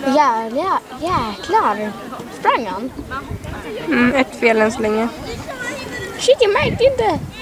Jäklar. Sprang han? Ett fel än så länge. Shit, jag märkte inte.